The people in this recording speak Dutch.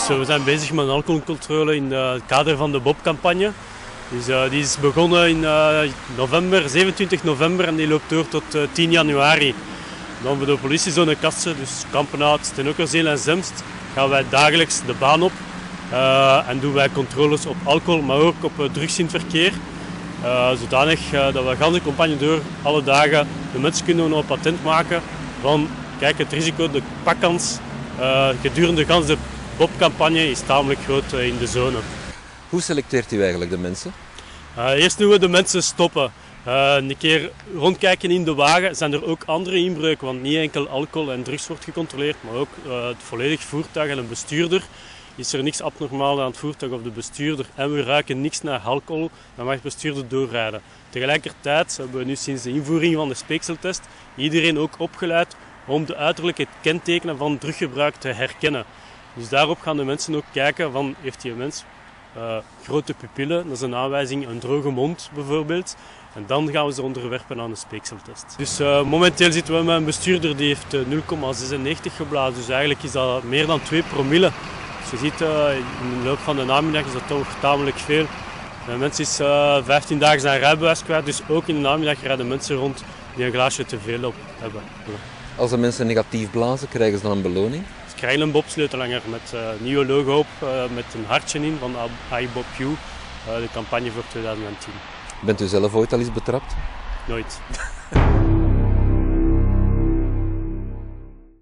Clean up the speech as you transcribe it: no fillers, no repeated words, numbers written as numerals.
Dus we zijn bezig met een alcoholcontrole in het kader van de Bob-campagne. Dus die is begonnen in november, 27 november en die loopt door tot 10 januari. Dan voor de politiezone Kasten, dus Kampenaard, Stenokerzeel en Zemst, gaan wij dagelijks de baan op. En doen wij controles op alcohol, maar ook op drugs in het verkeer. Zodanig dat we de hele campagne door alle dagen de mensen kunnen op patent maken van kijk, het risico, de pakkans gedurende de hele Bob-campagne is tamelijk groot in de zone. Hoe selecteert u eigenlijk de mensen? Eerst doen we de mensen stoppen. Een keer rondkijken in de wagen. Zijn er ook andere inbreuken, want niet enkel alcohol en drugs wordt gecontroleerd, maar ook het volledig voertuig en een bestuurder. Is er niks abnormaal aan het voertuig of de bestuurder en we ruiken niks naar alcohol, dan mag de bestuurder doorrijden. Tegelijkertijd hebben we nu sinds de invoering van de speekseltest iedereen ook opgeleid om de uiterlijke kentekenen van druggebruik te herkennen. Dus daarop gaan de mensen ook kijken van heeft die mens grote pupillen, dat is een aanwijzing, een droge mond bijvoorbeeld. En dan gaan we ze onderwerpen aan de speekseltest. Dus momenteel zitten we met een bestuurder die heeft 0,96 geblazen, dus eigenlijk is dat meer dan 2 promille. Dus je ziet in de loop van de namiddag is dat toch tamelijk veel. De mens is 15 dagen zijn rijbewijs kwijt, dus ook in de namiddag rijden mensen rond die een glaasje te veel op hebben. Als de mensen negatief blazen, krijgen ze dan een beloning? Ze krijgen een bobsleutelhanger met een nieuwe logo op, met een hartje in van iBobU, de campagne voor 2010. Bent u zelf ooit al eens betrapt? Nooit.